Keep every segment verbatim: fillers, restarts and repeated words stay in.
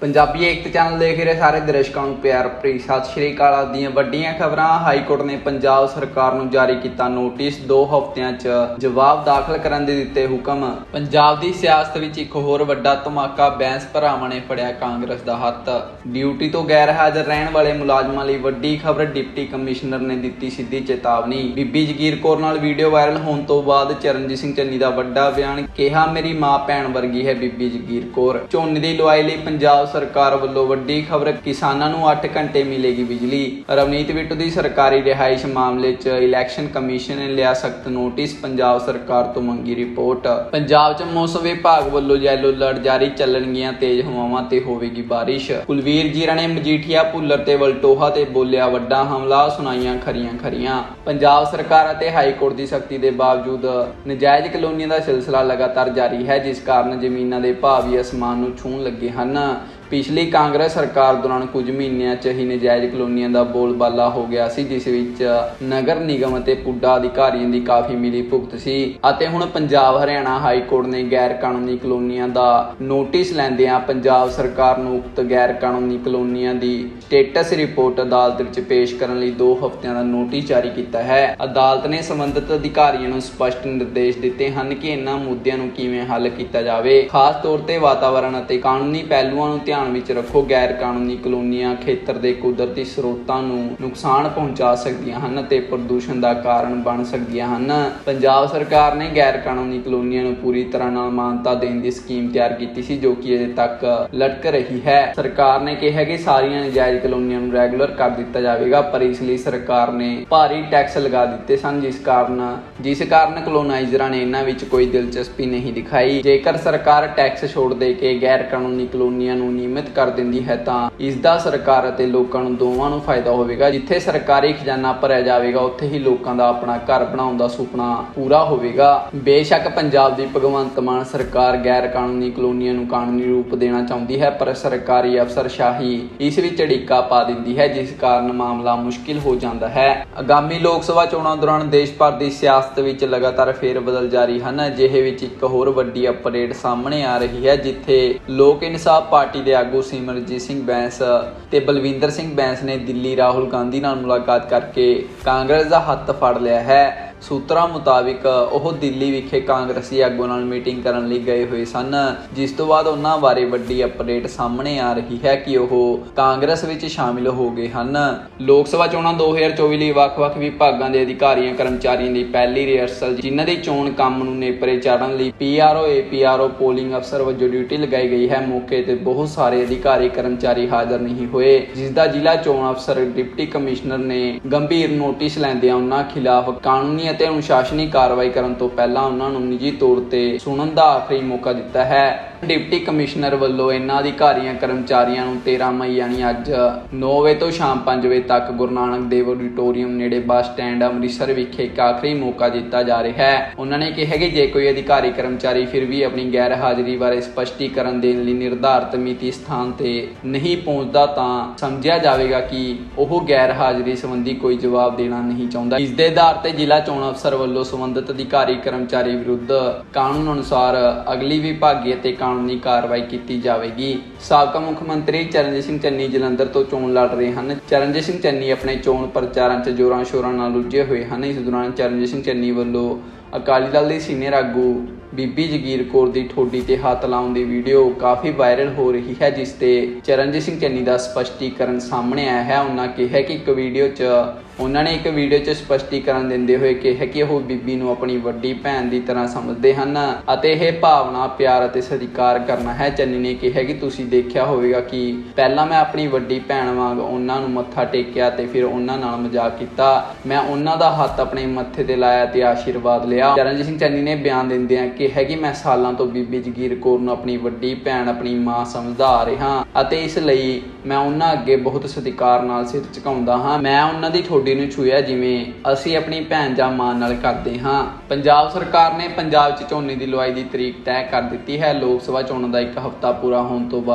ਪੰਜਾਬੀ ਏਕਤਾ channel ਦੇਖ ਰਹੇ ਸਾਰੇ ਦਰਸ਼ਕਾਂ ਨੂੰ ਪਿਆਰ ਭਰੀ ਸਤਿ ਸ਼੍ਰੀ ਅਕਾਲ। ਦੀਆਂ ਵੱਡੀਆਂ ਖਬਰਾਂ। ਹਾਈ ਕੋਰਟ ਨੇ ਪੰਜਾਬ ਸਰਕਾਰ ਨੂੰ ਜਾਰੀ ਕੀਤਾ ਨੋਟਿਸ, ਦੋ ਹਫ਼ਤਿਆਂ 'ਚ ਜਵਾਬ ਦਾਖਲ ਕਰਨ ਦੇ ਦਿੱਤੇ ਹੁਕਮ। ਪੰਜਾਬ ਦੀ ਸਿਆਸਤ ਵਿੱਚ ਇੱਕ ਹੋਰ ਵੱਡਾ ਧਮਾਕਾ, ਬੈਂਸ ਭਰਾਵਾਂ ਨੇ ਫੜਿਆ ਕਾਂਗਰਸ ਦਾ ਹੱਥ। ਡਿਊਟੀ ਤੋਂ ਗੈਰ ਹਾਜ਼ਰ ਰਹਿਣ ਵਾਲੇ ਮੁਲਾਜ਼ਮਾਂ ਲਈ ਵੱਡੀ ਖਬਰ, ਡਿਪਟੀ ਕਮਿਸ਼ਨਰ ਨੇ ਦਿੱਤੀ ਸਿੱਧੀ ਚੇਤਾਵਨੀ। ਬੀਬੀ ਜਗੀਰ ਕੌਰ ਨਾਲ ਵੀਡੀਓ ਵਾਇਰਲ ਹੋਣ ਤੋਂ ਬਾਅਦ ਚਰਨਜੀਤ ਸਿੰਘ ਚੰਨੀ ਦਾ ਵੱਡਾ ਬਿਆਨ, ਕਿਹਾ ਮੇਰੀ ਮਾਂ ਭੈਣ ਵਰਗੀ ਹੈ ਬੀਬੀ ਜਗੀਰ ਕੌਰ। ਝੋਨੇ ਦੀ ਲੁਆਈ ਲਈ ਪੰਜਾਬ ਸਰਕਾਰ ਵੱਲੋਂ ਵੱਡੀ ਖਬਰ, ਕਿਸਾਨਾਂ ਨੂੰ ਅੱਠ ਘੰਟੇ ਮਿਲੇਗੀ ਬਿਜਲੀ। ਰਵਨੀਤ ਬਿੱਟੂ ਦੀ ਸਰਕਾਰੀ ਰਿਹਾਇਸ਼ ਮਾਮਲੇ 'ਚ ਇਲੈਕਸ਼ਨ ਕਮਿਸ਼ਨ ਨੇ ਲਿਆ ਸਖਤ ਨੋਟਿਸ, ਪੰਜਾਬ ਸਰਕਾਰ ਤੋਂ ਮੰਗੀ ਰਿਪੋਰਟ। ਪੰਜਾਬ 'ਚ ਮੌਸਮ ਵਿਭਾਗ ਵੱਲੋਂ ਯੈਲੋ ਅਲਰਟ ਜਾਰੀ, ਚੱਲਣਗੀਆਂ ਤੇਜ਼ ਹਵਾਵਾਂ ਤੇ ਹੋਵੇਗੀ ਬਾਰਿਸ਼। ਕੁਲਵੀਰ ਜੀਰਾ ਨੇ ਮਜੀਠੀਆ, ਭੁੱਲਰ ਤੇ ਵਲਟੋਹਾ ਤੇ ਬੋਲਿਆ ਵੱਡਾ ਹਮਲਾ, ਸੁਣਾਈਆਂ ਖਰੀਆਂ ਖਰੀਆਂ। ਪੰਜਾਬ ਸਰਕਾਰ ਅਤੇ ਹਾਈ ਕੋਰਟ ਦੀ ਸਖਤੀ ਦੇ ਬਾਵਜੂਦ ਨਜਾਇਜ਼ ਕਲੋਨੀਆਂ ਦਾ ਸਿਲਸਿਲਾ ਲਗਾਤਾਰ ਜਾਰੀ ਹੈ, ਜਿਸ ਕਾਰਨ ਜ਼ਮੀਨਾਂ ਦੇ ਭਾਅ ਵੀ ਅਸਮਾਨ ਨੂੰ ਛੂਹਣ ਲੱਗੇ ਹਨ। ਪਿਛਲੀ ਕਾਂਗਰਸ ਸਰਕਾਰ ਦੌਰਾਨ ਕੁਝ ਮਹੀਨਿਆਂ 'ਚ ਹੀ ਨਜਾਇਜ਼ ਕਲੋਨੀਆਂ ਦਾ ਬੋਲਬਾਲਾ ਹੋ ਗਿਆ ਸੀ, ਜਿਸ ਵਿੱਚ ਨਗਰ ਨਿਗਮ ਅਤੇ ਪੁੱਡਾ ਅਧਿਕਾਰੀਆਂ ਦੀ ਕਾਫੀ ਮਿਲੀ ਭੁਗਤ ਸੀ। ਅਤੇ ਹੁਣ ਪੰਜਾਬ ਹਰਿਆਣਾ ਹਾਈ ਕੋਰਟ ਨੇ ਗੈਰ ਕਾਨੂੰਨੀ ਕਲੋਨੀਆਂ ਦਾ ਨੋਟਿਸ ਲੈਂਦਿਆਂ ਪੰਜਾਬ ਸਰਕਾਰ ਨੂੰ ਉਕਤ ਗੈਰ ਕਾਨੂੰਨੀ ਕਲੋਨੀਆਂ ਦੀ ਸਟੇਟਸ ਰਿਪੋਰਟ ਅਦਾਲਤ ਵਿੱਚ ਪੇਸ਼ ਕਰਨ ਲਈ ਦੋ ਹਫ਼ਤਿਆਂ ਦਾ ਨੋਟਿਸ ਜਾਰੀ ਕੀਤਾ ਹੈ। ਅਦਾਲਤ ਨੇ ਸੰਬੰਧਿਤ ਅਧਿਕਾਰੀਆਂ ਨੂੰ ਸਪਸ਼ਟ ਨਿਰਦੇਸ਼ ਦਿੱਤੇ ਹਨ ਕਿ ਇਹਨਾਂ ਮੁੱਦਿਆਂ ਨੂੰ ਕਿਵੇਂ ਹੱਲ ਕੀਤਾ ਜਾਵੇ। ਖਾਸ ਤੌਰ ਤੇ ਵਾਤਾਵਰਣ ਅਤੇ ਕਾਨੂੰਨੀ ਪਹਿਲੂਆਂ ਨੂੰ ਧਿਆਨ ਵਿੱਚ ਰੱਖੋ। ਗੈਰ ਕਾਨੂੰਨੀ ਕਲੋਨੀਆਂ ਖੇਤਰ ਦੇ ਕੁਦਰਤੀ ਸਰੋਤਾਂ ਨੂੰ ਨੁਕਸਾਨ ਪਹੁੰਚਾ ਸਕਦੀਆਂ ਹਨ ਅਤੇ ਪ੍ਰਦੂਸ਼ਣ ਦਾ ਕਾਰਨ ਬਣ ਸਕਦੀਆਂ ਹਨ। ਪੰਜਾਬ ਸਰਕਾਰ ਨੇ ਗੈਰ ਕਾਨੂੰਨੀ ਕਲੋਨੀਆਂ ਨੂੰ ਪੂਰੀ ਤਰ੍ਹਾਂ ਨਾਲ ਮਾਨਤਾ ਦੇਣ ਦੀ ਸਕੀਮ ਤਿਆਰ ਕੀਤੀ ਸੀ, ਜੋ ਕਿ ਅਜੇ ਤੱਕ ਲਟਕ ਰਹੀ ਹੈ। ਸਰਕਾਰ ਨੇ ਕਿਹਾ ਕਿ ਸਾਰੀਆਂ ਨਜਾਇਜ਼ ਕਲੋਨੀਆਂ ਨੂੰ ਰੈਗੂਲਰ ਕਰ ਦਿੱਤਾ ਜਾਵੇਗਾ, ਪਰ ਇਸ ਲਈ ਸਰਕਾਰ ਨੇ ਭਾਰੀ ਟੈਕਸ ਲਗਾ ਦਿੱਤੇ ਸਨ, ਜਿਸ ਕਾਰਨ ਜਿਸ ਕਾਰਨ ਕਲੋਨਾਈਜ਼ਰਾਂ ਨੇ ਇਹਨਾਂ ਵਿੱਚ ਕੋਈ ਦਿਲਚਸਪੀ ਨਹੀਂ ਦਿਖਾਈ। ਜੇਕਰ ਸਰਕਾਰ ਟੈਕਸ ਛੋੜ ਦੇ ਕੇ ਗੈਰ ਕਾਨੂੰਨੀ ਕਲੋਨੀਆਂ ਨੂੰ ਨਿਯਮਿਤ ਕਰ ਦਿੰਦੀ ਹੈ ਤਾਂ ਇਸ ਦਾ ਸਰਕਾਰ ਅਤੇ ਲੋਕਾਂ ਨੂੰ ਦੋਵਾਂ ਨੂੰ ਫਾਇਦਾ ਹੋਵੇਗਾ। ਜਿੱਥੇ ਸਰਕਾਰੀ ਖਜ਼ਾਨਾ ਭਰਿਆ ਜਾਵੇਗਾ, ਉੱਥੇ ਹੀ ਲੋਕਾਂ ਦਾ ਆਪਣਾ ਘਰ ਬਣਾਉਣ ਦਾ ਸੁਪਨਾ ਪੂਰਾ ਹੋਵੇਗਾ। ਬੇਸ਼ੱਕ ਪੰਜਾਬ ਦੀ ਭਗਵੰਤ ਮਾਨ ਸਰਕਾਰ ਗੈਰ ਕਾਨੂੰਨੀ ਕਲੋਨੀਆਂ ਨੂੰ ਕਾਨੂੰਨੀ ਰੂਪ ਦੇਣਾ ਚਾਹੁੰਦੀ ਹੈ, ਪਰ ਸਰਕਾਰੀ ਅਫਸਰਸ਼ਾਹੀ ਇਸ ਵਿੱਚ ਅੜਿੱਕਾ ਪਾ ਦਿੰਦੀ ਹੈ, ਜਿਸ ਕਾਰਨ ਮਾਮਲਾ ਮੁਸ਼ਕਿਲ ਹੋ ਜਾਂਦਾ ਹੈ। ਆਗਾਮੀ ਲੋਕ ਸਭਾ ਚੋਣਾਂ ਦੌਰਾਨ ਦੇਸ਼ ਭਰ ਦੀ ਸਿਆਸਤ ਵਿੱਚ ਲਗਾਤਾਰ ਫੇਰ ਬਦਲ ਜਾਰੀ ਹਨ। ਅਜਿਹੇ ਵਿੱਚ ਇੱਕ ਹੋਰ ਵੱਡੀ ਅਪਡੇਟ ਸਾਹਮਣੇ ਆ ਰਹੀ ਹੈ, ਜਿੱਥੇ ਲੋਕ ਇਨਸਾਫ ਪਾਰਟੀ ਦੇ ਆਗੂ ਸਿਮਰਜੀਤ ਸਿੰਘ ਬੈਂਸ ਤੇ ਬਲਵਿੰਦਰ ਸਿੰਘ ਬੈਂਸ ਨੇ ਦਿੱਲੀ ਰਾਹੁਲ ਗਾਂਧੀ ਨਾਲ ਮੁਲਾਕਾਤ ਕਰਕੇ ਕਾਂਗਰਸ ਦਾ ਹੱਥ ਫੜ ਲਿਆ ਹੈ। ਸੂਤਰਾਂ ਮੁਤਾਬਿਕ ਉਹ ਦਿੱਲੀ ਵਿਖੇ ਕਾਂਗਰਸੀ ਆਗੂਆਂ ਨਾਲ ਮੀਟਿੰਗ ਕਰਨ ਲਈ ਗਏ ਹੋਏ ਸਨ, ਜਿਸ ਤੋਂ ਬਾਅਦ ਉਹਨਾਂ ਬਾਰੇ ਵੱਡੀ ਅਪਡੇਟ ਸਾਹਮਣੇ ਆ ਰਹੀ ਹੈ ਕਿ ਉਹ ਕਾਂਗਰਸ ਵਿੱਚ ਸ਼ਾਮਿਲ ਹੋ ਗਏ ਹਨ। ਲੋਕ ਸਭਾ ਚੋਣਾਂ ਦੋ ਹਜ਼ਾਰ ਚੌਵੀ ਲਈ ਵੱਖ-ਵੱਖ ਵਿਭਾਗਾਂ ਦੇ ਅਧਿਕਾਰੀਆਂ ਕਰਮਚਾਰੀਆਂ ਦੀ ਪਹਿਲੀ ਰਿਹਰਸਲ, ਜਿਨ੍ਹਾਂ ਦੀ ਚੋਣ ਕੰਮ ਨੂੰ ਨੇਪਰੇ ਚਾੜਨ ਲਈ P R O, A P R O, polling ਅਫਸਰ ਵਜੋਂ ਡਿਊਟੀ ਲਗਾਈ ਗਈ ਹੈ। ਮੌਕੇ ਤੇ ਬਹੁਤ ਸਾਰੇ ਅਧਿਕਾਰੀ ਕਰਮਚਾਰੀ ਹਾਜ਼ਰ ਨਹੀਂ ਹੋਏ, ਜਿਸ ਦਾ ਜ਼ਿਲ੍ਹਾ ਚੋਣ ਅਫਸਰ ਡਿਪਟੀ ਕਮਿਸ਼ਨਰ ਨੇ ਗੰਭੀਰ ਨੋਟਿਸ ਲੈਂਦਿਆਂ ਉਹਨਾਂ ਖਿਲਾਫ ਕਾਨੂੰਨੀ ਅਤੇ ਅਨੁਸ਼ਾਸਨੀ ਕਾਰਵਾਈ ਕਰਨ ਤੋਂ ਪਹਿਲਾਂ ਉਹਨਾਂ ਨੂੰ ਨਿੱਜੀ ਤੌਰ ਤੇ ਸੁਣਨ ਦਾ ਆਖਰੀ ਮੌਕਾ ਦਿੱਤਾ ਹੈ। ਡਿਪਟੀ ਕਮਿਸ਼ਨਰ ਵੱਲੋਂ ਇਹਨਾਂ ਅਧਿਕਾਰੀਆਂ ਕਰਮਚਾਰੀਆਂ ਨੂੰ ਤੇਰਾਂ ਮਈ ਯਾਨੀ ਅੱਜ ਨੌ ਵਜੇ ਤੋਂ ਸ਼ਾਮ ਪੰਜ ਵਜੇ ਤੱਕ ਗੁਰੂ ਨਾਨਕ ਦੇਵ ਆਡੀਟੋਰੀਅਮ ਨੇੜੇ ਬੱਸ ਸਟੈਂਡ ਅੰਮ੍ਰਿਤਸਰ ਵਿਖੇ ਇੱਕ ਆਖਰੀ ਮੌਕਾ ਦਿੱਤਾ ਜਾ ਰਿਹਾ ਹੈ। ਉਹਨਾਂ ਨੇ ਕਿਹਾ ਕਿ ਜੇ ਕੋਈ ਅਧਿਕਾਰੀ ਕਰਮਚਾਰੀ ਫਿਰ ਵੀ ਆਪਣੀ ਗੈਰ ਹਾਜ਼ਰੀ ਬਾਰੇ ਸਪਸ਼ਟੀਕਰਨ ਦੇਣ ਲਈ ਨਿਰਧਾਰਤ ਮਿਤੀ ਸਥਾਨ ਤੇ ਨਹੀਂ ਪਹੁੰਚਦਾ ਤਾਂ ਸਮਝਿਆ ਜਾਵੇਗਾ ਕਿ ਉਹ ਗੈਰ ਹਾਜ਼ਰੀ ਸੰਬੰਧੀ ਕੋਈ ਜਵਾਬ ਦੇਣਾ ਨਹੀਂ ਚਾਹੁੰਦਾ। ਇਸ ਦੇ ਆਧਾਰ ਤੇ ਜ਼ਿਲ੍ਹਾ ਚੋਣ ਅਫਸਰ ਵੱਲੋਂ ਸੰਬੰਧਿਤ ਅਧਿਕਾਰੀ ਕਰਮਚਾਰੀ ਵਿਰੁੱਧ ਕਾਨੂੰਨ ਅਨੁਸਾਰ ਅਗਲੀ ਵਿਭਾਗੀ ਅਤੇ ਕਾਨੂੰਨੀ ਕਾਰਵਾਈ ਕੀਤੀ ਜਾਵੇਗੀ। ਸਾਬਕਾ ਮੁੱਖ ਮੰਤਰੀ ਚਰਨਜੀਤ ਸਿੰਘ ਚੰਨੀ ਜਲੰਧਰ ਤੋਂ ਚੋਣ ਲੜ ਰਹੇ ਹਨ। ਚਰਨਜੀਤ ਸਿੰਘ ਚੰਨੀ ਆਪਣੇ ਚੋਣ ਪ੍ਰਚਾਰਾਂ 'ਚ ਜ਼ੋਰਾਂ ਸ਼ੋਰਾਂ ਨਾਲ ਰੁੱਝੇ ਹੋਏ ਹਨ। ਇਸ ਦੌਰਾਨ ਚਰਨਜੀਤ ਸਿੰਘ ਚੰਨੀ ਵੱਲੋਂ ਅਕਾਲੀ ਦਲ ਦੀ ਸੀਨੀਅਰ ਆਗੂ ਬੀਬੀ ਜਗੀਰ ਕੌਰ ਦੀ ਠੋਡੀ ਤੇ ਹੱਥ ਲਾਉਣ ਦੀ ਵੀਡੀਓ ਕਾਫੀ ਵਾਇਰਲ ਹੋ ਰਹੀ ਹੈ, ਜਿਸ ਤੇ ਚਰਨਜੀਤ ਸਿੰਘ ਚੰਨੀ ਦਾ ਸਪਸ਼ਟੀਕਰਨ ਸਾਹਮਣੇ ਆਇਆ ਹੈ। ਉਹਨਾਂ ਕਿਹਾ ਕਿ ਇੱਕ ਵੀਡੀਓ 'ਚ ਉਹਨਾਂ ਨੇ ਇੱਕ ਵੀਡੀਓ 'ਚ ਸਪਸ਼ਟੀਕਰਨ ਦਿੰਦੇ ਹੋਏ ਕਿਹਾ ਕਿ ਉਹ ਬੀਬੀ ਨੂੰ ਆਪਣੀ ਵੱਡੀ ਭੈਣ ਦੀ ਤਰ੍ਹਾਂ ਸਮਝਦੇ ਹਨ ਅਤੇ ਇਹ ਭਾਵਨਾ ਪਿਆਰ ਅਤੇ ਸਤਿਕਾਰ ਕਰਨਾ ਹੈ। ਚੰਨੀ ਨੇ ਕਿਹਾ ਕਿ ਤੁਸੀਂ ਦੇਖਿਆ ਹੋਵੇਗਾ ਕਿ ਪਹਿਲਾਂ ਮੈਂ ਆਪਣੀ ਵੱਡੀ ਭੈਣ ਵਾਂਗ ਉਹਨਾਂ ਨੂੰ ਮੱਥਾ ਟੇਕਿਆ ਤੇ ਫਿਰ ਉਹਨਾਂ ਨਾਲ ਮਜ਼ਾਕ ਕੀਤਾ। ਮੈਂ ਉਹਨਾਂ ਦਾ ਹੱਥ ਆਪਣੇ ਮੱਥੇ ਤੇ ਲਾਇਆ ਤੇ ਆਸ਼ੀਰਵਾਦ ਲਿਆ। ਚਰਨਜੀਤ ਸਿੰਘ ਚੰਨੀ ਨੇ ਬਿਆਨ ਦਿੰਦਿਆਂ ਕਿਹਾ ਕਿ ਮੈਂ ਸਾਲਾਂ ਤੋਂ ਬੀਬੀ ਜਗੀਰ ਕੌਰ ਨੂੰ ਆਪਣੀ ਵੱਡੀ ਭੈਣ, ਆਪਣੀ ਮਾਂ ਸਮਝਦਾ ਆ ਰਿਹਾ ਅਤੇ ਇਸ ਲਈ ਮੈਂ ਉਹਨਾਂ ਅੱਗੇ ਬਹੁਤ ਸਤਿਕਾਰ ਨਾਲ ਸਿਰ ਝੁਕਾਉਂਦਾ ਹਾਂ। ਮੈਂ ਉਹਨਾਂ ਦੀ ਠੋਡੀ ਨੂੰ ਛੂਹਿਆ ਜਿਵੇਂ ਅਸੀਂ ਆਪਣੀ ਭੈਣ ਜਾਂ ਮਾਂ ਨਾਲ ਕਰਦੇ ਹਾਂ। ਪੰਜਾਬ ਸਰਕਾਰ ਨੇ ਪੰਜਾਬ 'ਚ ਝੋਨੇ ਦੀ ਲੁਆਈ ਦੀ ਤਰੀਕ ਤੈਅ ਕਰ ਦਿੱਤੀ ਹੈ। ਲੋਕ ਸਭਾ ਚੋਣਾਂ ਦਾ ਇੱਕ ਹਫ਼ਤਾ ਪੂਰਾ ਹੋਣ ਤੋਂ ਬਾਅਦ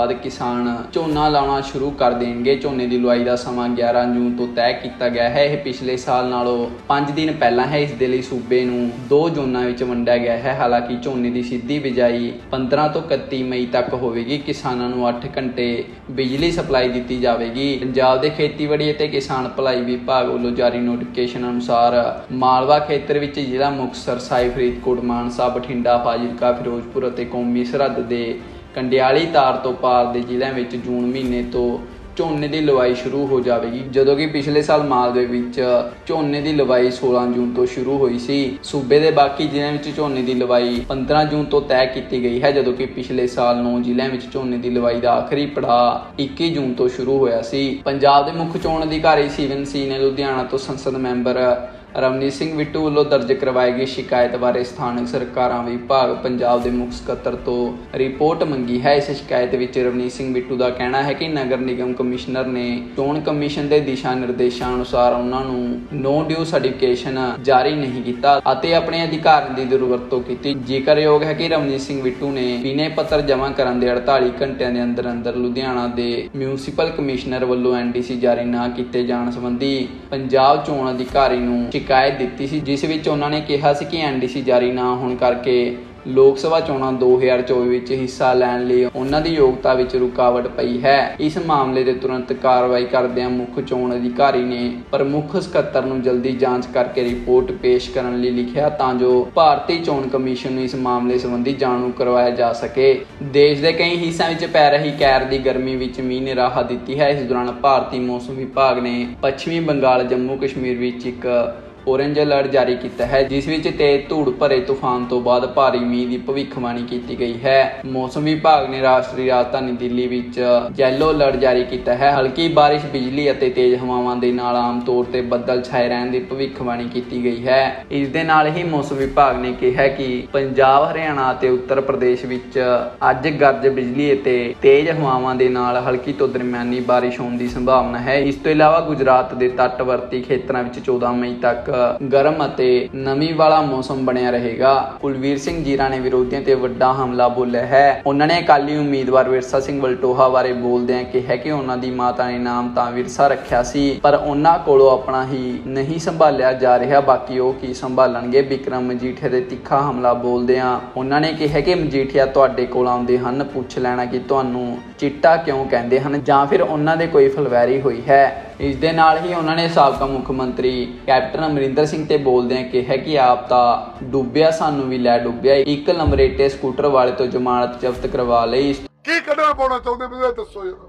ਬਾਅਦ ਕਿਸਾਨ ਝੋਨਾ ਲਾਉਣਾ ਸ਼ੁਰੂ ਕਰ ਦੇਣਗੇ। ਝੋਨੇ ਦੀ ਲੁਆਈ ਦਾ ਸਮਾਂ ਗਿਆਰਾਂ ਜੂਨ ਤੋਂ ਤੈਅ ਕੀਤਾ ਗਿਆ ਹੈ। ਇਹ ਪਿਛਲੇ ਸਾਲ ਨਾਲੋਂ ਪੰਜ ਦਿਨ ਪਹਿਲਾਂ ਹੈ। ਇਸ ਦੇ ਲਈ ਸੂਬੇ ਨੂੰ ਦੋ ਜ਼ੋਨਾਂ ਵਿੱਚ ਵੰਡਿਆ ਗਿਆ ਹੈ। ਹਾਲਾਂਕਿ ਝੋਨੇ ਦੀ ਸਿੱਧੀ ਬਿਜਾਈ ਪੰਦਰਾਂ ਤੋਂ ਇਕੱਤੀ ਮਈ ਤੱਕ ਹੋਵੇਗੀ। ਕਿਸਾਨਾਂ ਨੂੰ ਅੱਠ ਘੰਟੇ ਬਿਜਲੀ ਸਪਲਾਈ ਦਿੱਤੀ ਜਾਵੇਗੀ। ਪੰਜਾਬ ਦੇ ਖੇਤੀਬਾੜੀ ਅਤੇ ਕਿਸਾਨ ਭਲਾਈ ਵਿਭਾਗ ਵੱਲੋਂ ਜਾਰੀ ਨੋਟੀਫਿਕੇਸ਼ਨ ਅਨੁਸਾਰ ਮਾਲਵਾ ਖੇਤਰ ਵਿੱਚ ਜ਼ਿਲ੍ਹਾ ਮੁਕਤਸਰ ਸਾਹਿਬ, ਫਰੀਦਕੋਟ, ਮਾਨਸਾ, ਬਠਿੰਡਾ, ਫਾਜ਼ਿਲਕਾ, ਫਿਰੋਜ਼ਪੁਰ ਅਤੇ ਕੌਮੀ ਸਰਹੱਦ ਦੇ ਕੰਡਿਆਲੀ ਤਾਰ ਤੋਂ ਪਾਰ ਦੇ ਜ਼ਿਲ੍ਹਿਆਂ ਵਿੱਚ ਜੂਨ ਮਹੀਨੇ ਤੋਂ ਝੋਨੇ ਦੀ ਲਵਾਈ ਸ਼ੁਰੂ ਹੋ ਜਾਵੇਗੀ, ਜਦੋਂ ਕਿ ਪਿਛਲੇ ਸਾਲ ਮਾਲਵੇ ਵਿੱਚ ਝੋਨੇ ਦੀ ਲਵਾਈ ਸੋਲਾਂ ਜੂਨ ਤੋਂ ਸ਼ੁਰੂ ਹੋਈ ਸੀ। ਸੂਬੇ ਦੇ ਬਾਕੀ ਜ਼ਿਲ੍ਹਿਆਂ ਵਿੱਚ ਝੋਨੇ ਦੀ ਲਵਾਈ ਪੰਦਰਾਂ ਜੂਨ ਤੋਂ ਤੈਅ ਕੀਤੀ ਗਈ ਹੈ, ਜਦੋਂ ਕਿ ਪਿਛਲੇ ਸਾਲ ਨੌ ਜ਼ਿਲ੍ਹਿਆਂ ਵਿੱਚ ਝੋਨੇ ਦੀ ਲਵਾਈ ਦਾ ਆਖਰੀ ਪੜਾਅ ਇੱਕੀ ਜੂਨ ਤੋਂ ਸ਼ੁਰੂ ਹੋਇਆ ਸੀ। ਪੰਜਾਬ ਦੇ ਮੁੱਖ ਚੋਣ ਅਧਿਕਾਰੀ ਸਿਵਨ ਸੀ ਨੇ ਲੁਧਿਆਣਾ ਤੋਂ ਸੰਸਦ ਮੈਂਬਰ ਰਵਨੀਤ ਸਿੰਘ ਬਿੱਟੂ ਵੱਲੋਂ ਦਰਜ ਕਰਵਾਈ ਗਈ ਸ਼ਿਕਾਇਤ ਬਾਰੇ ਸਥਾਨਕ ਸਰਕਾਰਾਂ ਵਿਭਾਗ ਪੰਜਾਬ ਦੇ ਮੁੱਖ ਸਕੱਤਰ ਤੋਂ ਰਿਪੋਰਟ ਮੰਗੀ ਹੈ। ਇਸ ਸ਼ਿਕਾਇਤ ਵਿੱਚ ਰਵਨੀਤ ਸਿੰਘ ਬਿੱਟੂ ਦਾ ਕਹਿਣਾ ਹੈ ਕਿ ਨਗਰ ਨਿਗਮ ਕਮਿਸ਼ਨਰ ਨੇ ਚੋਣ ਕਮਿਸ਼ਨ ਦੇ ਦਿਸ਼ਾ ਨਿਰਦੇਸ਼ਾਂ ਅਨੁਸਾਰ ਉਹਨਾਂ ਨੂੰ ਨੋ ਡਿਊ ਸਰਟੀਫਿਕੇਸ਼ਨ ਜਾਰੀ ਨਹੀਂ ਕੀਤਾ ਅਤੇ ਆਪਣੇ ਅਧਿਕਾਰਾਂ ਦੀ ਦੁਰਵਰਤੋਂ ਕੀਤੀ। ਜ਼ਿਕਰਯੋਗ ਹੈ ਕਿ ਰਵਨੀਤ ਸਿੰਘ ਬਿੱਟੂ ਨੇ ਬਿਨੈ ਪੱਤਰ ਜਮ੍ਹਾਂ ਕਰਨ ਦੇ ਅੜਤਾਲੀ ਘੰਟਿਆਂ ਦੇ ਅੰਦਰ ਅੰਦਰ ਲੁਧਿਆਣਾ ਦੇ ਮਿਊਨਿਸਪਲ ਕਮਿਸ਼ਨਰ ਵੱਲੋਂ ਐਨ ਡੀ ਸੀ ਜਾਰੀ ਨਾ ਕੀਤੇ ਜਾਣ ਸੰਬੰਧੀ ਪੰਜਾਬ ਚੋਣ ਅਧਿਕਾਰੀ ਨੂੰ ਸ਼ਿਕਾਇਤ ਦਿੱਤੀ ਸੀ, ਜਿਸ ਵਿੱਚ ਉਹਨਾਂ ਨੇ ਕਿਹਾ ਸੀ ਕਿ ਐਨ ਡੀ ਸੀ ਜਾਰੀ ਨਾ ਹੋਣ ਕਰਕੇ ਲੋਕ ਸਭਾ ਚੋਣਾਂ ਦੋ ਹਜ਼ਾਰ ਚੌਵੀ ਵਿੱਚ ਹਿੱਸਾ ਲੈਣ ਲਈ ਉਹਨਾਂ ਦੀ ਯੋਗਤਾ ਵਿੱਚ ਰੁਕਾਵਟ ਪਈ ਹੈ। ਇਸ ਮਾਮਲੇ ਦੇ ਤੁਰੰਤ ਕਾਰਵਾਈ ਕਰਦਿਆਂ ਮੁੱਖ ਚੋਣ ਅਧਿਕਾਰੀ ਨੇ ਪ੍ਰਮੁੱਖ ਸਕੱਤਰ ਨੂੰ ਜਲਦੀ ਜਾਂਚ ਕਰਕੇ ਰਿਪੋਰਟ ਪੇਸ਼ ਕਰਨ ਲਈ ਲਿਖਿਆ, ਤਾਂ ਜੋ ਭਾਰਤੀ ਚੋਣ ਕਮਿਸ਼ਨ ਨੂੰ ਇਸ ਮਾਮਲੇ ਸੰਬੰਧੀ ਜਾਣੂ ਕਰਵਾਇਆ ਜਾ ਸਕੇ। ਦੇਸ਼ ਦੇ ਕਈ ਹਿੱਸਿਆਂ ਵਿੱਚ ਪੈ ਰਹੀ ਕਹਿਰ ਦੀ ਗਰਮੀ ਵਿੱਚ ਮੀਂਹ ਨੇ ਰਾਹਤ ਦਿੱਤੀ ਹੈ। ਇਸ ਦੌਰਾਨ ਭਾਰਤੀ ਮੌਸਮ ਵਿਭਾਗ ਨੇ ਪੱਛਮੀ ਬੰਗਾਲ, ਜੰਮੂ ਕਸ਼ਮੀਰ ਵਿੱਚ ਇੱਕ ਔਰੇਂਜ ਅਲਰਟ ਜਾਰੀ ਕੀਤਾ ਹੈ, ਜਿਸ ਵਿੱਚ ਤੇਜ਼ ਧੂੜ ਭਰੇ ਤੂਫਾਨ ਤੋਂ ਬਾਅਦ ਭਾਰੀ ਮੀਂਹ ਦੀ ਭਵਿੱਖਬਾਣੀ ਕੀਤੀ ਗਈ ਹੈ। ਮੌਸਮ ਵਿਭਾਗ ਨੇ ਰਾਸ਼ਟਰੀ ਰਾਜਧਾਨੀ ਦਿੱਲੀ ਵਿੱਚ ਯੈਲੋ ਅਲਰਟ ਜਾਰੀ ਕੀਤਾ ਹੈ। ਹਲਕੀ ਬਾਰਿਸ਼, ਬਿਜਲੀ ਅਤੇ ਤੇਜ਼ ਹਵਾਵਾਂ ਦੇ ਨਾਲ ਆਮ ਤੌਰ ਤੇ ਬੱਦਲ ਛਾਏ ਰਹਿਣ ਦੀ ਭਵਿੱਖਬਾਣੀ ਕੀਤੀ ਗਈ ਹੈ। ਇਸ ਦੇ ਨਾਲ ਹੀ ਮੌਸਮ ਵਿਭਾਗ ਨੇ ਕਿਹਾ ਕਿ ਪੰਜਾਬ, ਹਰਿਆਣਾ ਅਤੇ ਉੱਤਰ ਪ੍ਰਦੇਸ਼ ਵਿੱਚ ਅੱਜ ਗਰਜ ਬਿਜਲੀ ਅਤੇ ਤੇਜ਼ ਹਵਾਵਾਂ ਦੇ ਨਾਲ ਹਲਕੀ ਤੋਂ ਦਰਮਿਆਨੀ ਬਾਰਿਸ਼ ਹੋਣ ਦੀ ਸੰਭਾਵਨਾ ਹੈ। ਇਸ ਤੋਂ ਇਲਾਵਾ ਗੁਜਰਾਤ ਦੇ ਤੱਟਵਰਤੀ ਖੇਤਰਾਂ ਵਿੱਚ ਚੌਦਾਂ ਮਈ ਤੱਕ ਗਰਮ ਅਤੇ ਨਮੀ ਵਾਲਾ ਮੌਸਮ ਬਣਿਆ ਰਹੇਗਾ। ਕੁਲਵੀਰ ਸਿੰਘ ਜੀਰਾ ਨੇ ਵਿਰੋਧੀਆਂ ਤੇ ਵੱਡਾ ਹਮਲਾ ਬੋਲਿਆ ਹੈ। ਉਹਨਾਂ ਨੇ ਅਕਾਲੀ ਉਮੀਦਵਾਰ ਵਿਰਸਾ ਸਿੰਘ ਵਲਟੋਹਾ ਬਾਰੇ ਬੋਲਦਿਆਂ ਕਿਹਾ ਕਿ ਉਹਨਾਂ ਦੀ ਮਾਤਾ ਨੇ ਨਾਮ ਤਾਂ ਵਿਰਸਾ ਰੱਖਿਆ ਸੀ, ਪਰ ਉਹਨਾਂ ਕੋਲੋਂ ਆਪਣਾ ਹੀ ਨਹੀਂ ਸੰਭਾਲਿਆ ਜਾ ਰਿਹਾ, ਬਾਕੀ ਉਹ ਕੀ ਸੰਭਾਲਣਗੇ। ਬਿਕਰਮ ਮਜੀਠੀਆ ਦੇ ਤਿੱਖਾ ਹਮਲਾ ਬੋਲਦਿਆਂ ਉਹਨਾਂ ਨੇ ਕਿਹਾ ਕਿ ਮਜੀਠੀਆ ਤੁਹਾਡੇ ਕੋਲ ਆਉਂਦੇ ਹਨ, ਪੁੱਛ ਲੈਣਾ ਕਿ ਤੁਹਾਨੂੰ ਚਿੱਟਾ ਕਿਉਂ ਕਹਿੰਦੇ ਹਨ, ਜਾਂ ਫਿਰ ਉਹਨਾਂ ਦੇ ਕੋਈ ਫਲਵੈਰੀ ਹੋਈ ਹੈ। ਇਸ ਦੇ ਨਾਲ ਹੀ ਉਹਨਾਂ ਨੇ ਸਾਬਕਾ ਮੁੱਖ ਮੰਤਰੀ ਕੈਪਟਨ ਅਮਰਿੰਦਰ ਸਿੰਘ ਤੇ ਬੋਲਦਿਆਂ ਕਿਹਾ ਕਿ ਆਪ ਤਾਂ ਡੁੱਬਿਆ, ਸਾਨੂੰ ਵੀ ਲੈ ਡੁੱਬਿਆ। ਇੱਕ ਲੰਬਰੇਟੇ ਸਕੂਟਰ ਵਾਲੇ ਤੋਂ ਜ਼ਮਾਨਤ ਜ਼ਬਤ ਕਰਵਾ ਲਈ। ਕੀ ਕੱਢਣਾ ਪਾਉਣਾ ਚਾਹੁੰਦੇ ਮੈਨੂੰ ਦੱਸੋ ਯਾਰ,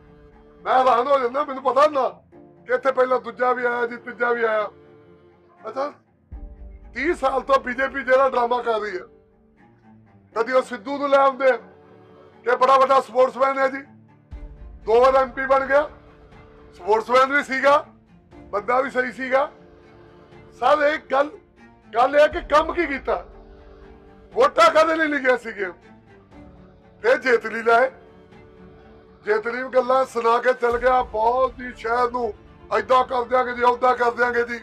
ਮੈਂ ਹੈਰਾਨ ਹੋ ਜਾਂਦਾ। ਮੈਨੂੰ ਪਤਾ ਨਾ ਕਿ ਇੱਥੇ ਪਹਿਲਾਂ ਦੂਜਾ ਵੀ ਆਇਆ ਜੀ, ਤੀਜਾ ਵੀ ਆਇਆ। ਅੱਛਾ, ਤੀਹ ਸਾਲ ਤੋਂ ਬੀਜੇਪੀ ਜਿਹੜਾ ਡਰਾਮਾ ਕਰ ਰਹੀ ਹੈ, ਕਦੀ ਉਹ ਸਿੱਧੂ ਨੂੰ ਲੈ ਆਉਂਦੇ ਕਿ ਬੜਾ ਵੱਡਾ ਸਪੋਰਟਸਮੈਨ ਹੈ ਜੀ, ਦੋ ਵਾਰ ਐਮ ਪੀ ਬਣ ਗਿਆ, ਸਪੋਰਟਸਮੈਨ ਵੀ ਸੀਗਾ, ਬੰਦਾ ਵੀ ਸਹੀ ਸੀਗਾ। ਸਰ ਇੱਕ ਗੱਲ ਗੱਲ ਇਹ ਕਿ ਕੰਮ ਕੀ ਕੀਤਾ, ਵੋਟਾਂ ਕਦੇ ਨਹੀਂ ਲਿਖਿਆ ਸੀਗੇ, ਫਿਰ ਜੇਤਲੀ ਲਾਏ। ਜੇਤਲੀ ਗੱਲਾਂ ਸੁਣਾ ਕੇ ਚਲ ਗਿਆ, ਬਹੁਤ ਹੀ ਸ਼ਹਿਰ ਨੂੰ ਏਦਾਂ ਕਰ ਦਿਆਂਗੇ ਜੀ, ਓਦਾਂ ਕਰ ਦਿਆਂਗੇ ਜੀ।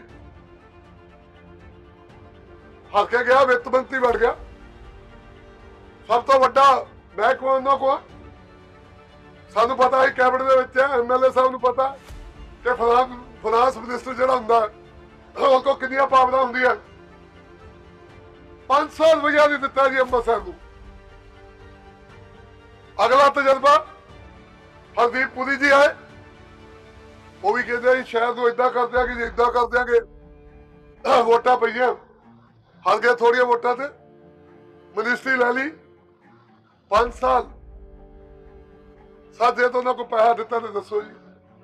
ਹਰ ਕੇ ਗਿਆ, ਵਿੱਤ ਮੰਤਰੀ ਬਣ ਗਿਆ। ਸਭ ਤੋਂ ਵੱਡਾ ਮਹਿਕਮਾ ਉਹਨਾਂ ਕੋਲ, ਸਾਨੂੰ ਪਤਾ ਹੈ ਕੈਬਨਿਟ ਦੇ ਵਿੱਚ ਐਮ ਐਲ ਏ ਸਾਹਿਬ ਨੂੰ ਪਤਾ ਕਿ ਫਾਈਨਾਂਸ ਫਾਈਨਾਂਸ ਮਿਨਿਸਟਰ ਜਿਹੜਾ ਹੁੰਦਾ ਉਹ ਕੋਲ ਕਿੰਨੀਆਂ ਪਾਵਰਾਂ ਹੁੰਦੀਆਂ। ਪੰਜ ਸੌ ਰੁਪਇਆ ਨਹੀਂ ਦਿੱਤਾ ਜੀ ਅੰਮ੍ਰਿਤਸਰ ਨੂੰ। ਅਗਲਾ ਤਜਰਬਾ ਹਰਦੀਪ ਪੁਰੀ ਜੀ ਆਏ, ਉਹ ਵੀ ਕਹਿੰਦੇ ਸ਼ਹਿਰ ਨੂੰ ਏਦਾਂ ਕਰ ਦਿਆਂਗੇ ਜੀ, ਏਦਾਂ ਕਰ ਦਿਆਂਗੇ। ਵੋਟਾਂ ਪਈਆਂ, ਹਰ ਗਏ ਥੋੜੀਆਂ ਵੋਟਾਂ ਤੇ ਮਿਨਿਸਟਰੀ ਲੈ ਲਈ। ਪੰਜ ਸਾਲ ਸਾਦੇ ਤੋਂ ਉਹਨਾਂ ਕੋਲ ਪੈਸਾ ਦਿੱਤਾ ਤੇ ਦੱਸੋ ਜੀ।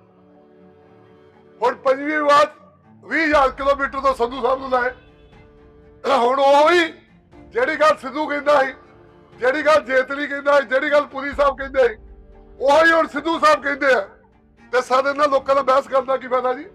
ਹੁਣ ਪੰਜਵੀਂ ਵਾਰ ਵੀਹ ਹਜ਼ਾਰ ਕਿਲੋਮੀਟਰ ਤੋਂ ਸੰਧੂ ਸਾਹਿਬ ਨੂੰ ਲਾਏ। ਹੁਣ ਉਹੀ ਜਿਹੜੀ ਗੱਲ ਸਿੱਧੂ ਕਹਿੰਦਾ ਸੀ, ਜਿਹੜੀ ਗੱਲ ਜੇਤਲੀ ਕਹਿੰਦਾ ਸੀ, ਜਿਹੜੀ ਗੱਲ ਪੁਰੀ ਸਾਹਿਬ ਕਹਿੰਦੇ ਸੀ, ਉਹੀ ਹੁਣ ਸਿੱਧੂ ਸਾਹਿਬ ਕਹਿੰਦੇ ਆ। ਤੇ ਸਾਡੇ ਨਾਲ ਲੋਕਾਂ ਨਾਲ ਬਹਿਸ ਕਰਨ ਦਾ ਕੀ ਫਾਇਦਾ ਜੀ?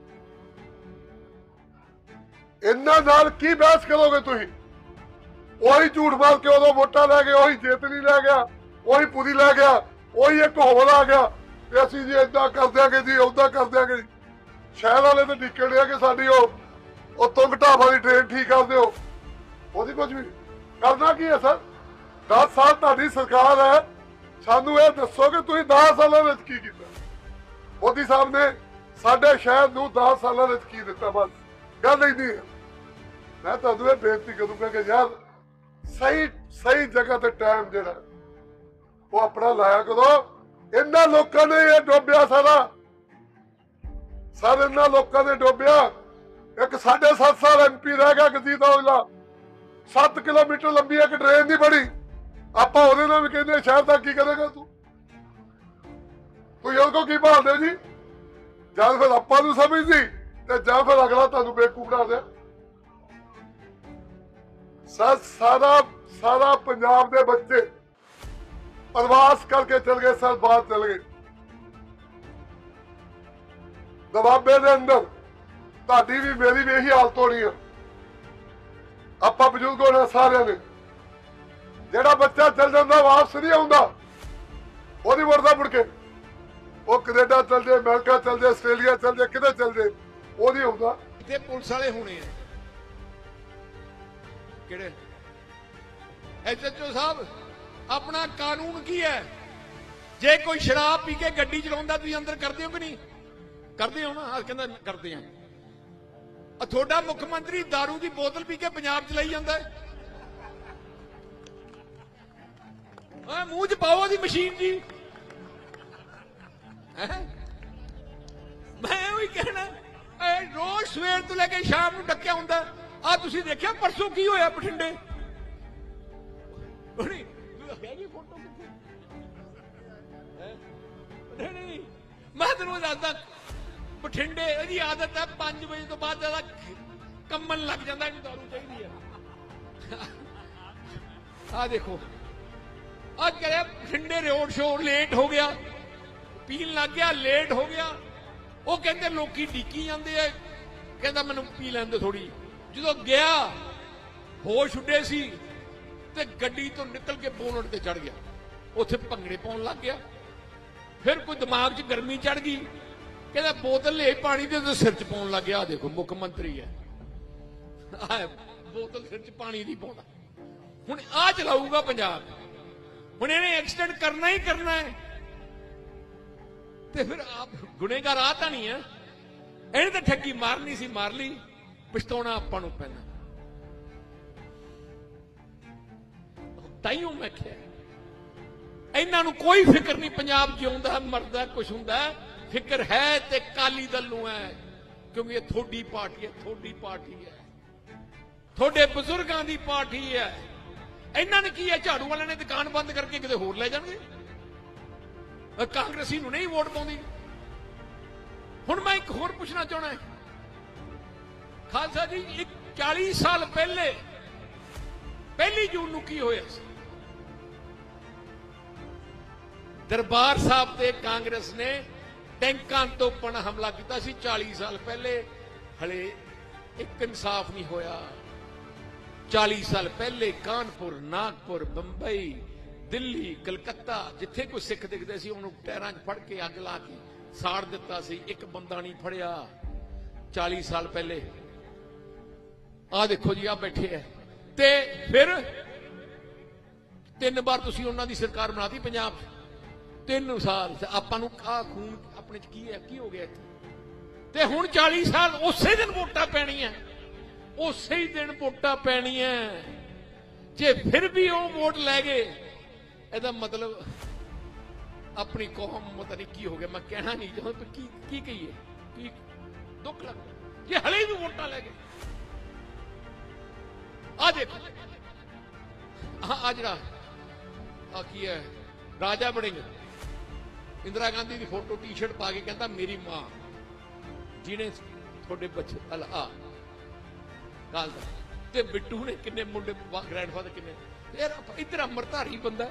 ਇਹਨਾਂ ਨਾਲ ਕੀ ਬਹਿਸ ਕਰੋਗੇ ਤੁਸੀਂ? ਉਹੀ ਝੂਠ ਮਾਰ ਕੇ ਉਦੋਂ ਵੋਟਾਂ ਲੈ ਗਏ, ਉਹੀ ਜੇਤਲੀ ਲੈ ਗਿਆ, ਉਹੀ ਪੁਰੀ ਲੈ ਗਿਆ, ਉਹੀ ਇੱਕ ਹੋਰ ਆ ਗਿਆ ਤੇ ਅਸੀਂ ਜੀ ਏਦਾਂ ਕਰ ਦਿਆਂਗੇ ਜੀ, ਓਦਾਂ ਕਰ ਦਿਆਂਗੇ ਜੀ। ਸ਼ਹਿਰ ਵਾਲੇ ਤੇ ਡਿੱਕੇ ਡਿਆ ਕਿ ਸਾਡੀ ਉਹ ਉਹ ਤੁੰਗ ਢਾਬਾ ਦੀ ਟ੍ਰੇਨ ਠੀਕ ਕਰ ਦਿਓ। ਉਹਦੀ ਕੁਝ ਵੀ ਕਰਨਾ ਕੀ ਹੈ ਸਰ? ਦਸ ਸਾਲ ਤੁਹਾਡੀ ਸਰਕਾਰ ਹੈ, ਸਾਨੂੰ ਇਹ ਦੱਸੋ ਕਿ ਤੁਸੀਂ दस ਸਾਲਾਂ ਵਿੱਚ ਕੀ ਕੀਤਾ। ਮੋਦੀ ਸਾਹਿਬ ਨੇ ਸਾਡੇ ਸ਼ਹਿਰ ਨੂੰ दस ਸਾਲਾਂ ਵਿੱਚ ਕੀ ਦਿੱਤਾ, ਬਸ ਗੱਲ ਇੰਨੀ ਹੈ। ਮੈਂ ਤੁਹਾਨੂੰ ਇਹ ਬੇਨਤੀ ਕਰੂੰਗਾ ਕਿ ਯਾਰ ਸਹੀ ਸਹੀ ਜਗ੍ਹਾ ਤੇ ਟਾਈਮ ਜਿਹੜਾ ਉਹ ਆਪਣਾ ਲਾਇਆ ਕਰੋ। ਇਹਨਾਂ ਲੋਕਾਂ ਨੇ ਇਹ ਡੋਬਿਆ ਸਾਰਾ ਸਾਰੇ ਇਹਨਾਂ ਲੋਕਾਂ ਨੇ ਡੋਬਿਆ। ਇੱਕ ਸਾਢੇ ਸੱਤ ਸਾਲ ਐਮ ਪੀ ਰਹਿ ਗਿਆ ਗਜੀਤ ਔਜਲਾ, ਸੱਤ ਕਿਲੋਮੀਟਰ ਲੰਬੀ ਇੱਕ ਟ੍ਰੇਨ ਨਹੀਂ ਬਣੀ। ਆਪਾਂ ਉਹਦੇ ਨਾਲ ਵੀ ਕਹਿੰਦੇ ਸ਼ਹਿਰ ਦਾ ਕੀ ਕਰੇਗਾ ਤੂੰ ਤੁਸੀਂ ਉਹਦੇ ਕੋਲ ਕੀ ਭਾਲਦੇ ਜੀ? ਜਾਂ ਫਿਰ ਆਪਾਂ ਨੂੰ ਸਮਝਦੀ ਤੇ ਜਾਂ ਫਿਰ ਅਗਲਾ ਤੁਹਾਨੂੰ ਬੇਵਕੂਫ ਬਣਾ ਦੇ। ਸਾਰਾ ਸਾਰਾ ਪੰਜਾਬ ਦੇ ਬੱਚੇ ਪ੍ਰਵਾਸ ਕਰਕੇ ਚਲ ਗਏ ਸਰ, ਬਾਹਰ ਚਲ ਗਏ। ਦਬਾਬੇ ਦੇ ਅੰਦਰ ਤੁਹਾਡੀ ਵੀ ਮੇਰੀ ਵੀ ਇਹੀ ਹਾਲਤ ਹੋਣੀ ਆ। ਆਪਾਂ ਬਜ਼ੁਰਗ ਹੋਣਾ ਸਾਰਿਆਂ ਨੇ। ਜਿਹੜਾ ਬੱਚਾ ਚਲ ਜਾਂਦਾ ਵਾਪਸ ਨਹੀਂ ਆਉਂਦਾ, ਉਹਦੀ ਵਰਦਾ ਮੁੜ ਕੇ ਉਹ ਕੈਨੇਡਾ ਚਲ ਜਾਏ, ਅਮਰੀਕਾ ਚਲ ਜਾਏ, ਆਸਟ੍ਰੇਲੀਆ ਚਲ ਜਾਏ, ਕਿਤੇ ਚਲ ਜਾਏ, ਉਹ ਨਹੀਂ ਆਉਂਦਾ। ਇੱਥੇ ਪੁਲਿਸ ਵਾਲੇ ਹੋਣੇ ਆ ਕਿਹੜੇ? ਐਸਐਚਓ ਸਾਹਿਬ, ਆਪਣਾ ਕਾਨੂੰਨ ਕੀ ਹੈ? ਜੇ ਕੋਈ ਸ਼ਰਾਬ ਪੀ ਕੇ ਗੱਡੀ ਚਲਾਉਂਦਾ ਤੁਸੀਂ ਅੰਦਰ ਕਰਦੇ ਹੋ ਕਿ ਨਹੀਂ ਕਰਦੇ ਹੋ? ਨਾ ਕਹਿੰਦਾ ਕਰਦੇ ਆ। ਤੁਹਾਡਾ ਮੁੱਖ ਮੰਤਰੀ ਦਾਰੂ ਦੀ ਬੋਤਲ ਪੀ ਕੇ ਪੰਜਾਬ ਚਲਾਈ ਜਾਂਦਾ ਹੈ। ਆ ਮੂੰਹ ਚ ਪਾਓ ਉਹਦੀ ਮਸ਼ੀਨ ਜੀ। ਮੈਂ ਉਹੀ ਕਹਿਣਾ, ਰੋਜ਼ ਸਵੇਰ ਤੋਂ ਲੈ ਕੇ ਸ਼ਾਮ ਨੂੰ ਡੱਕਿਆ ਹੁੰਦਾ। ਆ ਤੁਸੀਂ ਦੇਖਿਆ ਪਰਸੋਂ ਕੀ ਹੋਇਆ ਬਠਿੰਡੇ? ਫੋਟੋ ਨਹੀਂ, ਮੈਂ ਤੈਨੂੰ ਦੱਸਦਾ, ਬਠਿੰਡੇ ਇਹਦੀ ਆਦਤ ਹੈ ਪੰਜ ਵਜੇ ਤੋਂ ਬਾਅਦ ਜ਼ਿਆਦਾ ਕੰਮਣ ਲੱਗ ਜਾਂਦਾ। ਇਹਨੂੰ ਦਾਰੂ ਚਾਹੀਦੀ ਹੈ। ਆ ਦੇਖੋ, ਅੱਜ ਕਰਿਆ ਬਠਿੰਡੇ ਰੋਡ ਸ਼ੋਅ, ਲੇਟ ਹੋ ਗਿਆ, ਪੀਣ ਲੱਗ ਗਿਆ, ਲੇਟ ਹੋ ਗਿਆ। ਉਹ ਕਹਿੰਦੇ ਲੋਕੀ ਡੀਕੀ ਜਾਂਦੇ ਆ, ਕਹਿੰਦਾ ਮੈਨੂੰ ਪੀ ਲੈਣ ਦਿਓ ਥੋੜੀ। ਜਦੋਂ ਗਿਆ ਹੋਸ਼ ਉੱਡੇ ਸੀ ਤੇ ਗੱਡੀ ਤੋਂ ਨਿਕਲ ਕੇ ਬੋਨਟ ਤੇ ਚੜ ਗਿਆ, ਉੱਥੇ ਭੰਗੜੇ ਪਾਉਣ ਲੱਗ ਗਿਆ। ਫਿਰ ਕੋਈ ਦਿਮਾਗ 'ਚ ਗਰਮੀ ਚੜ ਗਈ, ਕਹਿੰਦਾ ਬੋਤਲ ਲੈ ਪਾਣੀ ਦੇ ਸਿਰ 'ਚ ਪਾਉਣ ਲੱਗ ਗਿਆ। ਦੇਖੋ ਮੁੱਖ ਮੰਤਰੀ ਹੈ, ਬੋਤਲ ਸਿਰ 'ਚ ਪਾਣੀ ਦੀ ਪਾਉਂਦਾ। ਹੁਣ ਆ ਚਲਾਊਗਾ ਪੰਜਾਬ। ਹੁਣ ਇਹਨੇ ਐਕਸੀਡੈਂਟ ਕਰਨਾ ਹੀ ਕਰਨਾ ਹੈ। ਤੇ ਫਿਰ ਆਪ ਗੁਨੇਗਾਰ ਆ ਤਾਂ ਨਹੀਂ ਹੈ। ਇਹਨੇ ਤਾਂ ਠੱਗੀ ਮਾਰਨੀ ਸੀ, ਮਾਰ ਲਈ। ਪਛਤਾਉਣਾ ਆਪਾਂ ਨੂੰ ਪੈਣਾ। ਤਾਈਓ ਮੈਂ ਕਿਹਾ ਇਹਨਾਂ ਨੂੰ ਕੋਈ ਫਿਕਰ ਨਹੀਂ ਪੰਜਾਬ ਜਿਉਂਦਾ ਮਰਦਾ ਕੁਛ ਹੁੰਦਾ। ਫਿਕਰ ਹੈ ਤੇ ਕਾਲੀ ਦਲ ਨੂੰ ਹੈ, ਕਿਉਂਕਿ ਇਹ ਥੋੜੀ ਪਾਰਟੀ ਹੈ, ਥੋੜੀ ਪਾਰਟੀ ਹੈ, ਤੁਹਾਡੇ ਬਜ਼ੁਰਗਾਂ ਦੀ ਪਾਰਟੀ ਹੈ। ਇਹਨਾਂ ਨੇ ਕੀ ਹੈ? ਝਾੜੂ ਵਾਲਿਆਂ ਨੇ ਦੁਕਾਨ ਬੰਦ ਕਰਕੇ ਕਿਤੇ ਹੋਰ ਲੈ ਜਾਣਗੇ। ਕਾਂਗਰਸੀ ਨੂੰ ਨਹੀਂ ਵੋਟ ਪਾਉਂਦੀ। ਹੁਣ ਮੈਂ ਇੱਕ ਹੋਰ ਪੁੱਛਣਾ ਚਾਹਣਾ ਹੈ, ਖਾਲਸਾ ਜੀ, ਇੱਕ ਚਾਲੀ ਸਾਲ ਪਹਿਲੇ ਪਹਿਲੀ ਜੂਨ ਨੂੰ ਕੀ ਹੋਇਆ ਸੀ? ਦਰਬਾਰ ਸਾਹਿਬ ਤੇ ਕਾਂਗਰਸ ਨੇ ਟੈਂਕਾਂ ਤੋਂ ਪਣ ਹਮਲਾ ਕੀਤਾ ਸੀ ਚਾਲੀ ਸਾਲ ਪਹਿਲੇ। ਹਲੇ ਇੱਕ ਇਨਸਾਫ ਨਹੀਂ ਹੋਇਆ। ਚਾਲੀ ਸਾਲ ਪਹਿਲੇ ਕਾਨਪੁਰ, ਨਾਗਪੁਰ, ਬੰਬਈ, ਦਿੱਲੀ, ਕਲਕੱਤਾ, ਜਿੱਥੇ ਕੋਈ ਸਿੱਖ ਦਿਖਦੇ ਸੀ ਉਹਨੂੰ ਟਾਇਰਾਂ 'ਚ ਫੜ ਕੇ ਅੱਗ ਲਾ ਕੇ ਸਾੜ ਦਿੱਤਾ ਸੀ। ਇੱਕ ਬੰਦਾ ਨਹੀਂ ਫੜਿਆ ਚਾਲੀ ਸਾਲ ਪਹਿਲੇ। ਆਹ ਦੇਖੋ ਜੀ, ਆ ਬੈਠੇ ਐ। ਤੇ ਫਿਰ ਤਿੰਨ ਵਾਰ ਤੁਸੀਂ ਉਹਨਾਂ ਦੀ ਸਰਕਾਰ ਬਣਾਤੀ ਪੰਜਾਬ 'ਚ, ਤਿੰਨ ਸਾਲ। ਆਪਾਂ ਨੂੰ ਆ ਖੂਨ ਆਪਣੇ 'ਚ ਕੀ ਹੈ, ਕੀ ਹੋ ਗਿਆ ਇੱਥੇ? ਤੇ ਹੁਣ ਚਾਲੀ ਸਾਲ ਉਸੇ ਦਿਨ ਵੋਟਾਂ ਪੈਣੀਆਂ, ਉਸੇ ਹੀ ਦਿਨ ਵੋਟਾਂ ਪੈਣੀਆਂ। ਜੇ ਫਿਰ ਵੀ ਉਹ ਵੋਟ ਲੈ ਗਏ, ਇਹਦਾ ਮਤਲਬ ਆਪਣੀ ਕੌਮ ਪਤਾ ਨਹੀਂ ਕੀ ਹੋ ਗਿਆ। ਮੈਂ ਕਹਿਣਾ ਨਹੀਂ ਚਾਹੁੰਦਾ, ਕੀ ਕੀ ਕਹੀਏ, ਕੀ ਦੁੱਖ ਲੱਗਦਾ ਜੇ ਹਲੇ ਵੀ ਵੋਟਾਂ ਲੈ ਗਏ। ਆ ਦੇਖੋ, ਆ ਜਿਹੜਾ ਆ ਕੀ ਹੈ, ਰਾਜਾ ਵੜਿੰਗ, ਇੰਦਰਾ ਗਾਂਧੀ ਦੀ ਫੋਟੋ ਟੀ ਸ਼ਰਟ ਪਾ ਕੇ ਕਹਿੰਦਾ ਮੇਰੀ ਮਾਂ ਜਿਹਨੇ ਤੁਹਾਡੇ ਬੱਚੇ ਆ ਕਾਲ ਦਾ। ਤੇ ਬਿੱਟੂ ਨੇ ਕਿੰਨੇ ਮੁੰਡੇ, ਗ੍ਰੈਂਡਫਾਦਰ ਕਿੰਨੇ। ਯਾਰ ਇੱਧਰ ਅੰਮ੍ਰਿਤਧਾਰੀ ਬੰਦਾ,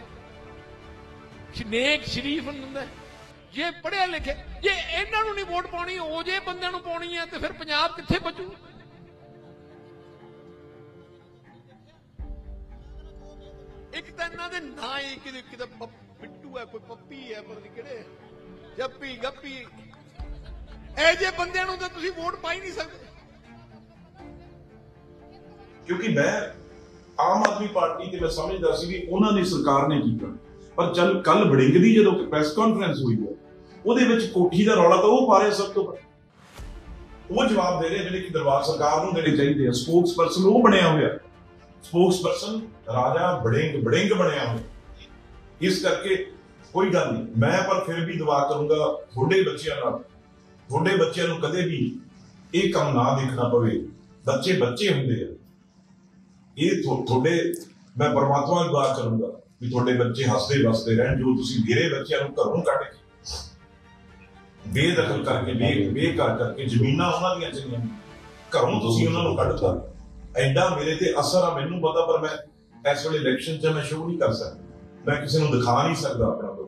ਨੇਕ ਸ਼ਰੀਫ ਹੁੰਦਾ। ਜੇ ਪੜ੍ਹਿਆ ਲਿਖਿਆ, ਜੇ ਇਹਨਾਂ ਨੂੰ ਨਹੀਂ ਵੋਟ ਪਾਉਣੀ, ਉਹ ਜੇ ਬੰਦਿਆਂ ਨੂੰ ਪਾਉਣੀ ਹੈ, ਤੇ ਫਿਰ ਪੰਜਾਬ ਕਿੱਥੇ ਬਚੂ? ਇੱਕ ਤਾਂ ਇਹਨਾਂ ਦੇ ਨਾਂ ਹੀ ਕਿਤੇ ਕਿਤੇ ਬਿੱਟੂ ਹੈ, ਕੋਈ ਪੱਪੀ ਹੈ, ਪਰ ਕਿਹੜੇ ਜੱਪੀ ਗੱਪੀ। ਇਹ ਜੇ ਬੰਦਿਆਂ ਨੂੰ ਤਾਂ ਤੁਸੀਂ ਵੋਟ ਪਾ ਹੀ ਨਹੀਂ ਸਕਦੇ। ਕਿਉਂਕਿ ਮੈਂ ਆਮ ਆਦਮੀ ਪਾਰਟੀ ਤੇ ਮੈਂ ਸਮਝਦਾ ਸੀ ਵੀ ਉਹਨਾਂ ਦੀ ਸਰਕਾਰ ਨੇ ਕੀਤਾ, ਪਰ ਚੱਲ ਕੱਲ ਬੜਿੰਗ ਦੀ ਜਦੋਂ ਪ੍ਰੈਸ ਕਾਨਫਰੰਸ ਹੋਈ ਹੈ ਉਹਦੇ ਵਿੱਚ ਕੋਠੀ ਦਾ ਰੌਲਾ ਤਾਂ ਉਹ ਪਾ ਰਿਹਾ ਸਭ ਤੋਂ ਵੱਧ। ਉਹ ਜਵਾਬ ਦੇ ਰਹੇ ਜਿਹੜੇ ਕਿ ਦਰਬਾਰ ਸਰਕਾਰ ਨੂੰ ਦੇਣੇ ਚਾਹੀਦੇ ਆ। ਸਪੋਕਸ ਪਰਸਨ ਉਹ ਬਣਿਆ ਹੋਇਆ, ਸਪੋਕਸ ਪਰਸਨ ਰਾਜਾ ਬੜਿੰਗ ਬੜਿੰਗ ਬਣਿਆ ਹੋਇਆ। ਇਸ ਕਰਕੇ ਕੋਈ ਗੱਲ ਨਹੀਂ, ਮੈਂ ਪਰ ਫਿਰ ਵੀ ਦੁਆ ਕਰੂੰਗਾ ਤੁਹਾਡੇ ਬੱਚਿਆਂ ਨਾਲ, ਤੁਹਾਡੇ ਬੱਚਿਆਂ ਨੂੰ ਕਦੇ ਵੀ ਇਹ ਕੰਮ ਨਾ ਦੇਖਣਾ ਪਵੇ। ਬੱਚੇ ਬੱਚੇ ਹੁੰਦੇ ਆ, ਇਹ ਤੁਹਾਡੇ, ਮੈਂ ਪਰਮਾਤਮਾ ਨੂੰ ਦੁਆ ਕਰੂੰਗਾ ਵੀ ਤੁਹਾਡੇ ਬੱਚੇ ਹੱਸਦੇ ਵਸਦੇ ਰਹਿਣ। ਜੋ ਤੁਸੀਂ ਮੇਰੇ ਬੱਚਿਆਂ ਨੂੰ ਘਰੋਂ ਕੱਢ ਕੇ ਬੇਦਖਲ ਕਰਕੇ ਬੇ ਬੇਕਾਰ ਕਰਕੇ ਜ਼ਮੀਨਾਂ ਉਹਨਾਂ ਦੀਆਂ ਚੰਗੀਆਂ ਘਰੋਂ ਤੁਸੀਂ ਉਹਨਾਂ ਨੂੰ ਕੱਢਤਾ, ਐਡਾ ਮੇਰੇ ਤੇ ਅਸਰ ਆ ਮੈਨੂੰ ਪਤਾ। ਪਰ ਮੈਂ ਇਸ ਵੇਲੇ ਇਲੈਕਸ਼ਨ 'ਚ ਮੈਂ ਸ਼ੋਅ ਨਹੀਂ ਕਰ ਸਕਦਾ, ਮੈਂ ਕਿਸੇ ਨੂੰ ਦਿਖਾ ਨਹੀਂ ਸਕਦਾ ਆਪਣਾ ਦੁੱਖ।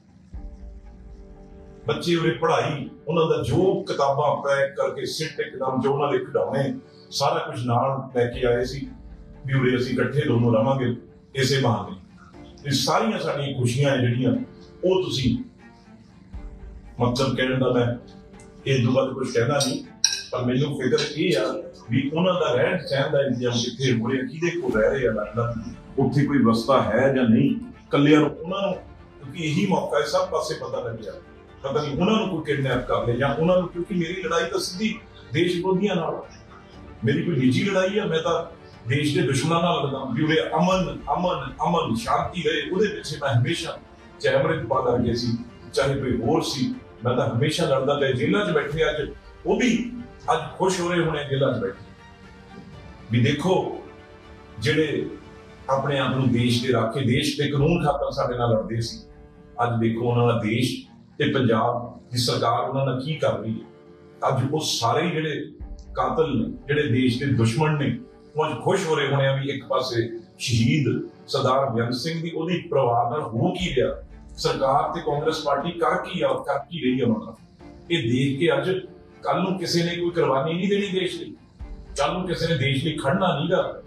ਬੱਚੇ ਉਰੇ ਪੜ੍ਹਾਈ, ਉਹਨਾਂ ਦਾ ਜੋ ਕਿਤਾਬਾਂ ਪੈਕ ਕਰਕੇ ਸਿੱਟ ਇੱਕਦਮ ਜੋ ਉਹਨਾਂ ਦੇ ਖਿਡੌਣੇ ਸਾਰਾ ਕੁਝ ਨਾਲ ਲੈ ਕੇ ਆਏ ਸੀ ਵੀ ਉਰੇ ਅਸੀਂ ਇਕੱਠੇ ਦੋਨੋਂ ਰਵਾਂਗੇ ਇਸੇ ਬਹਾਨੇ। ਇਹ ਸਾਰੀਆਂ ਸਾਡੀਆਂ ਖੁਸ਼ੀਆਂ ਜਿਹੜੀਆਂ ਉਹ ਤੁਸੀਂ ਮਤਲਬ ਕਹਿਣ ਦਾ ਮੈਂ ਇਹ ਤੋਂ ਬਾਅਦ ਕੁਝ ਕਹਿਣਾ ਨਹੀਂ, ਪਰ ਮੈਨੂੰ ਫਿਕਰ ਇਹ ਆ ਵੀ ਉਹਨਾਂ ਦਾ ਰਹਿਣ ਸਹਿਣ ਦਾ ਇੰਤਜ਼ਾਮ ਕਿੱਥੇ ਹੋ ਰਿਹਾ, ਕਿਹਦੇ ਕੋਲ ਰਹਿ ਰਹੇ ਆ, ਲੱਗਦਾ ਉੱਥੇ ਕੋਈ ਵਸਤਾ ਹੈ ਜਾਂ ਨਹੀਂ। ਕੱਲਿਆਂ ਨੂੰ ਉਹਨਾਂ ਨੂੰ, ਕਿਉਂਕਿ ਇਹੀ ਮੌਕਾ ਹੈ ਸਭ ਪਾਸੇ ਪਤਾ ਲੱਗਿਆ, ਪਤਾ ਨਹੀਂ ਉਹਨਾਂ ਨੂੰ ਕੋਈ ਕਿਡਨੈਪ ਕਰ ਲੇ ਜਾਂ ਉਹਨਾਂ ਨੂੰ, ਕਿਉਂਕਿ ਮੇਰੀ ਲੜਾਈ ਤਾਂ ਸਿੱਧੀ ਦੇਸ਼ ਵਿਰੋਧੀਆਂ ਨਾਲ, ਮੇਰੀ ਕੋਈ ਨਿੱਜੀ ਲੜਾਈ ਆ। ਮੈਂ ਤਾਂ ਦੇਸ਼ ਦੇ ਦੁਸ਼ਮਣਾਂ ਨਾਲ ਲੜਦਾ ਵੀ ਉਹਦੇ ਅਮਨ ਅਮਨ ਅਮਨ ਸ਼ਾਂਤੀ ਰਹੇ, ਉਹਦੇ ਪਿੱਛੇ ਮੈਂ ਹਮੇਸ਼ਾ, ਚਾਹੇ ਅੰਮ੍ਰਿਤਪਾਲ ਵਰਗੇ ਸੀ ਚਾਹੇ ਕੋਈ ਹੋਰ ਸੀ, ਮੈਂ ਤਾਂ ਹਮੇਸ਼ਾ ਲੜਦਾ ਰਿਹਾ। ਜੇਲ੍ਹਾਂ 'ਚ ਬੈਠੇ ਅੱਜ ਉਹ ਵੀ ਅੱਜ ਖੁਸ਼ ਹੋ ਰਹੇ ਹੋਣੇ ਜੇਲ੍ਹਾਂ 'ਚ ਬੈਠੇ ਵੀ ਦੇਖੋ ਜਿਹੜੇ ਆਪਣੇ ਆਪ ਨੂੰ ਦੇਸ਼ ਦੇ ਰਾਖੇ, ਦੇਸ਼ ਦੇ ਕਾਨੂੰਨ ਖਾਤਰ ਸਾਡੇ ਨਾਲ ਲੜਦੇ ਸੀ, ਅੱਜ ਦੇਖੋ ਉਹਨਾਂ ਦਾ ਦੇਸ਼ ਤੇ ਪੰਜਾਬ ਦੀ ਸਰਕਾਰ ਉਹਨਾਂ ਨਾਲ ਕੀ ਕਰ ਰਹੀ ਹੈ। ਅੱਜ ਉਹ ਸਾਰੇ ਜਿਹੜੇ ਕਾਤਲ ਨੇ, ਜਿਹੜੇ ਦੇਸ਼ ਦੇ ਦੁਸ਼ਮਣ ਨੇ, ਉਹ ਅੱਜ ਖੁਸ਼ ਹੋ ਰਹੇ ਹੋਣੇ ਆ ਵੀ ਇੱਕ ਪਾਸੇ ਸ਼ਹੀਦ ਸਰਦਾਰ ਬੇਅੰਤ ਸਿੰਘ ਦੀ ਉਹਦੀ ਪਰਿਵਾਰ ਨਾਲ ਹੋ ਕੀ ਰਿਹਾ, ਸਰਕਾਰ ਤੇ ਕਾਂਗਰਸ ਪਾਰਟੀ ਕਰ ਕੀ ਆ, ਕਰ ਕੀ ਰਹੀ ਆ ਉਹਨਾਂ ਨਾਲ। ਇਹ ਦੇਖ ਕੇ ਅੱਜ ਕੱਲ ਨੂੰ ਕਿਸੇ ਨੇ ਕੋਈ ਕੁਰਬਾਨੀ ਨਹੀਂ ਦੇਣੀ ਦੇਸ਼ ਲਈ, ਕੱਲ ਨੂੰ ਕਿਸੇ ਨੇ ਦੇਸ਼ ਲਈ ਖੜਨਾ ਨਹੀਂਗਾ।